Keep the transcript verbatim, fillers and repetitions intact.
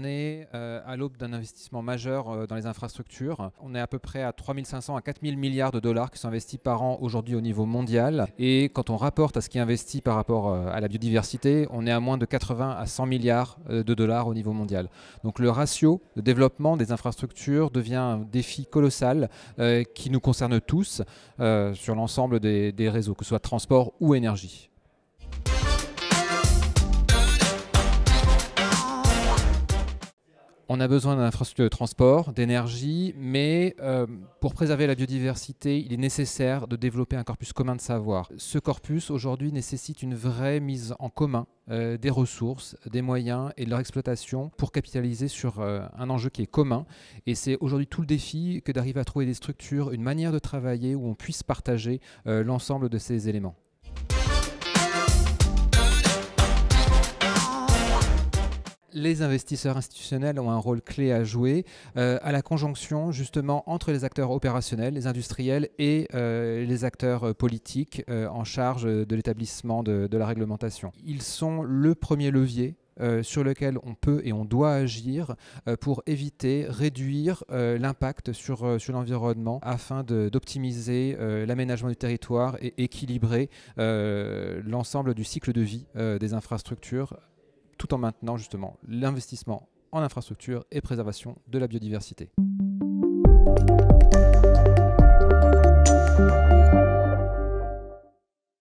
on est euh, à l'aube d'un investissement majeur euh, dans les infrastructures. On est à peu près à trois mille cinq cents à quatre mille milliards de dollars qui sont investis par an aujourd'hui au niveau mondial. Et quand on rapporte à ce qui est investi par rapport euh, à la biodiversité, on est à moins de quatre-vingts à cent milliards euh, de dollars au niveau mondial. Donc le ratio de développement des infrastructures devient un défi colossal euh, qui nous concerne tous euh, sur l'ensemble des, des réseaux, que ce soit transport ou énergie. On a besoin d'infrastructures de transport, d'énergie, mais euh, pour préserver la biodiversité, il est nécessaire de développer un corpus commun de savoir. Ce corpus, aujourd'hui, nécessite une vraie mise en commun euh, des ressources, des moyens et de leur exploitation pour capitaliser sur euh, un enjeu qui est commun. Et c'est aujourd'hui tout le défi que d'arriver à trouver des structures, une manière de travailler où on puisse partager euh, l'ensemble de ces éléments. Les investisseurs institutionnels ont un rôle clé à jouer euh, à la conjonction justement entre les acteurs opérationnels, les industriels et euh, les acteurs euh, politiques euh, en charge de l'établissement de, de la réglementation. Ils sont le premier levier Euh, sur lequel on peut et on doit agir euh, pour éviter, réduire euh, l'impact sur, euh, sur l'environnement afin d'optimiser euh, l'aménagement du territoire et équilibrer euh, l'ensemble du cycle de vie euh, des infrastructures, tout en maintenant justement l'investissement en infrastructure et préservation de la biodiversité.